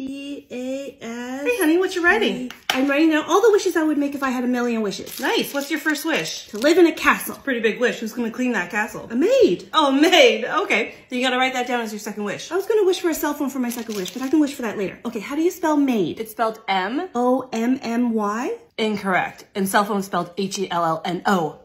T-A-S. Hey, honey, what you writing? I'm writing down all the wishes I would make if I had a million wishes. Nice. What's your first wish? To live in a castle. Pretty big wish. Who's going to clean that castle? A maid. Oh, a maid. Okay. Then you got to write that down as your second wish. I was going to wish for a cell phone for my second wish, but I can wish for that later. Okay, how do you spell maid? It's spelled M. O-M-M-Y? Incorrect. And cell phone spelled H-E-L-L-N-O.